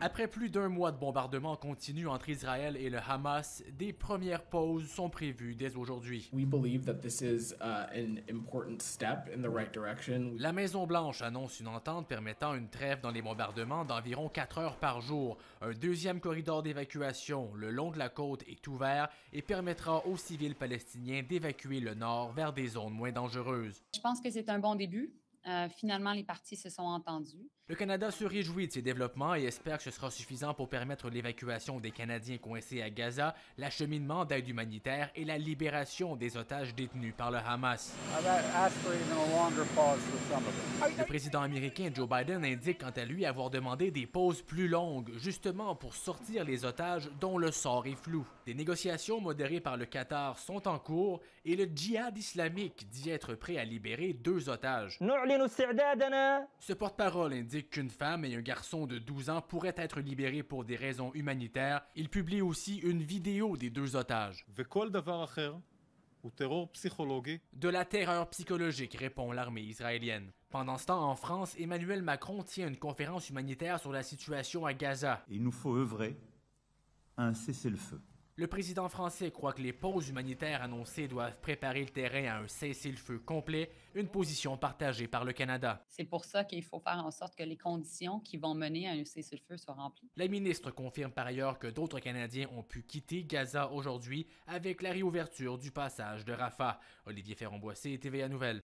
Après plus d'un mois de bombardements continus entre Israël et le Hamas, des premières pauses sont prévues dès aujourd'hui. We believe that this is an important step in the right direction. La Maison-Blanche annonce une entente permettant une trêve dans les bombardements d'environ 4 heures par jour. Un deuxième corridor d'évacuation le long de la côte est ouvert et permettra aux civils palestiniens d'évacuer le nord vers des zones moins dangereuses. Je pense que c'est un bon début. Finalement, les parties se sont entendues. Le Canada se réjouit de ces développements et espère que ce sera suffisant pour permettre l'évacuation des Canadiens coincés à Gaza, l'acheminement d'aide humanitaire et la libération des otages détenus par le Hamas. Le président américain Joe Biden indique quant à lui avoir demandé des pauses plus longues, justement pour sortir les otages dont le sort est flou. Des négociations modérées par le Qatar sont en cours et le djihad islamique dit être prêt à libérer 2 otages. Ce porte-parole indique qu'une femme et un garçon de 12 ans pourraient être libérés pour des raisons humanitaires. Il publie aussi une vidéo des 2 otages. De la terreur psychologique, répond l'armée israélienne. Pendant ce temps, en France, Emmanuel Macron tient une conférence humanitaire sur la situation à Gaza. Il nous faut œuvrer à un cessez-le-feu. Le président français croit que les pauses humanitaires annoncées doivent préparer le terrain à un cessez-le-feu complet, une position partagée par le Canada. C'est pour ça qu'il faut faire en sorte que les conditions qui vont mener à un cessez-le-feu soient remplies. La ministre confirme par ailleurs que d'autres Canadiens ont pu quitter Gaza aujourd'hui avec la réouverture du passage de Rafah. Olivier Ferron-Boissé, TVA Nouvelles.